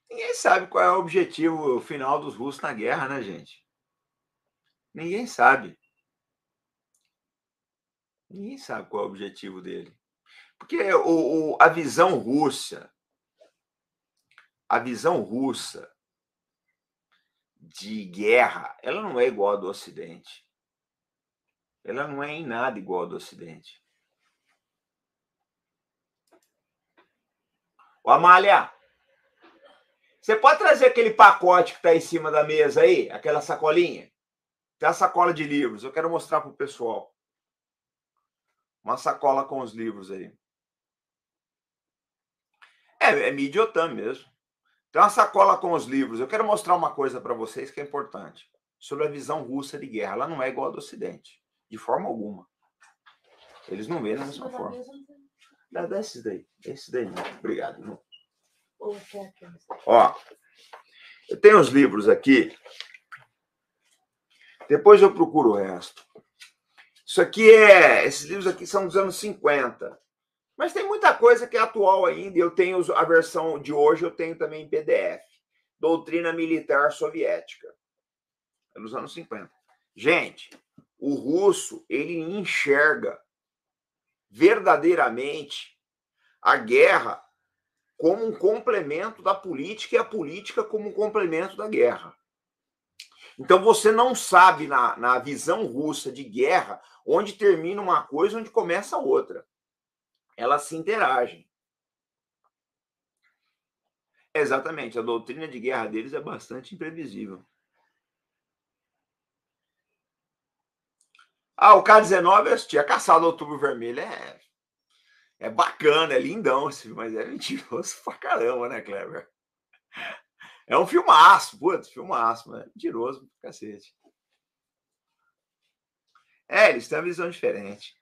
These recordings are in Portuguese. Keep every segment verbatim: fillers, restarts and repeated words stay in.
Ninguém sabe qual é o objetivo final dos russos na guerra, né, gente? Ninguém sabe. Ninguém sabe qual é o objetivo dele. Porque o, o- a visão russa, a visão russa de guerra, ela não é igual à do Ocidente. Ela não é em nada igual à do Ocidente. Ô, Amália, você pode trazer aquele pacote que está em cima da mesa aí? Aquela sacolinha? Tem a sacola de livros. Eu quero mostrar para o pessoal. Uma sacola com os livros aí. É, é Midiotan mesmo. Tem uma sacola com os livros. Eu quero mostrar uma coisa para vocês que é importante. Sobre a visão russa de guerra. Ela não é igual à do Ocidente. De forma alguma. Eles não veem da mesma forma. Dá, dá esses daí. Esses daí não. Obrigado. Não. Ó, eu tenho os livros aqui. Depois eu procuro o resto. Isso aqui é... Esses livros aqui são dos anos cinquenta. Mas tem muita coisa que é atual ainda. Eu tenho a versão de hoje, eu tenho também em P D F. Doutrina Militar Soviética. É dos anos cinquenta. Gente, o russo, ele enxerga verdadeiramente a guerra como um complemento da política e a política como um complemento da guerra. Então você não sabe, na, na visão russa de guerra, onde termina uma coisa e onde começa outra. Elas se interagem. Exatamente, a doutrina de guerra deles é bastante imprevisível. Ah, o K dezenove eu assisti, a Caçada do Outubro Vermelho é, é bacana, é lindão, mas é mentiroso pra caramba, né, Kleber? É um filmaço, putz, filmaço, mas é mentiroso pra cacete. É, eles têm uma visão diferente.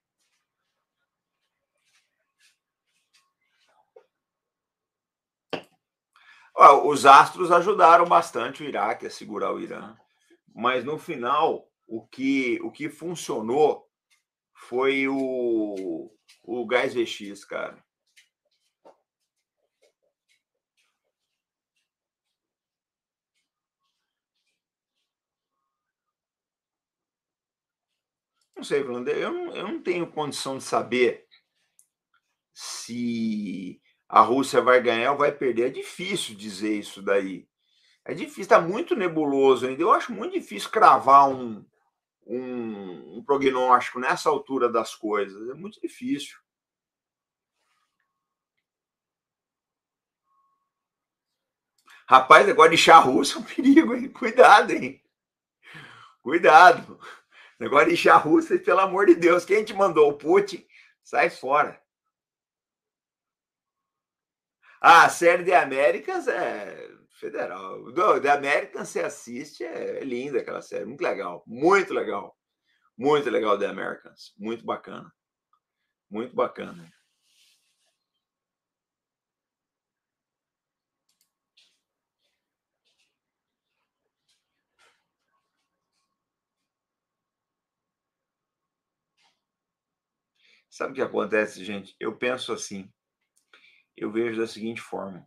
Ó, os astros ajudaram bastante o Iraque a segurar o Irã, mas no final o que, o que funcionou foi o, o gás V X, cara. Não sei, Vlander, eu não, eu não tenho condição de saber se a Rússia vai ganhar ou vai perder. É difícil dizer isso daí. É difícil, está muito nebuloso ainda. Eu acho muito difícil cravar um, um, um prognóstico nessa altura das coisas. É muito difícil. Rapaz, negócio de chá russo é um perigo, hein? Cuidado, hein? Cuidado. Negócio de chá russo, pelo amor de Deus, quem te mandou o Putin, sai fora. Ah, a série de Américas é federal. Do, The Americans você assiste, é linda aquela série, muito legal, muito legal. Muito legal The Americans, muito bacana. Muito bacana. Sabe o que acontece, gente? Eu penso assim, eu vejo da seguinte forma.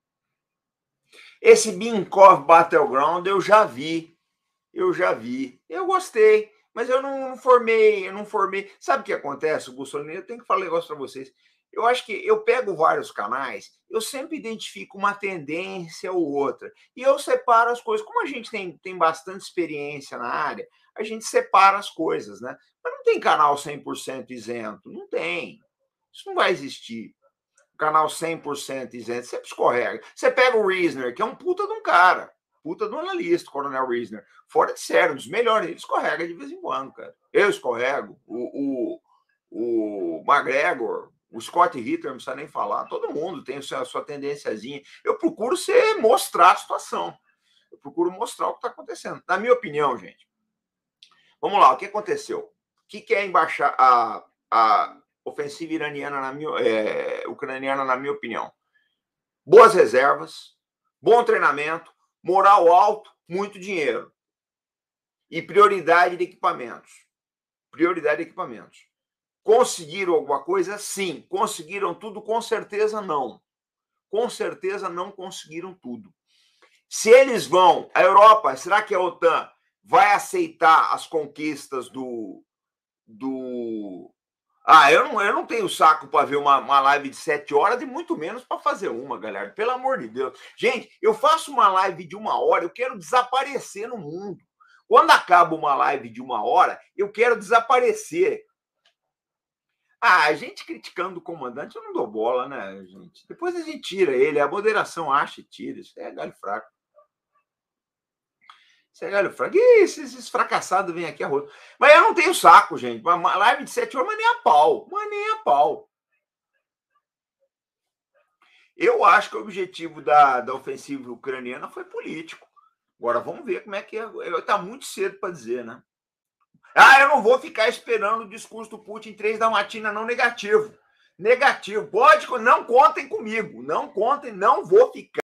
Esse Binkov Battleground eu já vi, eu já vi, eu gostei, mas eu não, não formei, eu não formei. Sabe o que acontece, Bolsonaro? Eu tenho que falar um negócio para vocês. Eu acho que eu pego vários canais, eu sempre identifico uma tendência ou outra, e eu separo as coisas. Como a gente tem, tem bastante experiência na área, a gente separa as coisas, né? Mas não tem canal cem por cento isento, não tem. Isso não vai existir. Canal cem por cento isento, sempre escorrega. Você pega o Reisner, que é um puta de um cara, puta de um analista, Coronel Reisner, fora de sério, um dos melhores, ele escorrega de vez em quando, cara. Eu escorrego, o, o, o McGregor, o Scott Ritter, não precisa nem falar, todo mundo tem a sua, a sua tendênciazinha. Eu procuro ser, mostrar a situação, eu procuro mostrar o que está acontecendo. Na minha opinião, gente, vamos lá, o que aconteceu? O que, que é embaixar a, a ofensiva iraniana, na minha, é, ucraniana, na minha opinião? Boas reservas, bom treinamento, moral alto, muito dinheiro. E prioridade de equipamentos. Prioridade de equipamentos. Conseguiram alguma coisa? Sim. Conseguiram tudo? Com certeza não. com certeza não conseguiram tudo. Se eles vão, a Europa, será que a OTAN vai aceitar as conquistas do... do... Ah, eu não, eu não tenho saco para ver uma, uma live de sete horas e muito menos para fazer uma, galera. Pelo amor de Deus. Gente, eu faço uma live de uma hora, eu quero desaparecer no mundo. Quando acaba uma live de uma hora, eu quero desaparecer. Ah, a gente criticando o comandante, eu não dou bola, né, gente? Depois a gente tira ele, a moderação acha e tira. Isso é galho fraco. Isso é galho fraco. Ih, esses, esses fracassados vêm aqui a rosto. Mas eu não tenho saco, gente. Uma live de sete horas, mas nem a pau. Mas nem a pau. Eu acho que o objetivo da, da ofensiva ucraniana foi político. Agora vamos ver como é que é. Está muito cedo para dizer, né? Ah, eu não vou ficar esperando o discurso do Putin três da matina, não, negativo. Negativo. Pode, não contem comigo. Não contem, não vou ficar.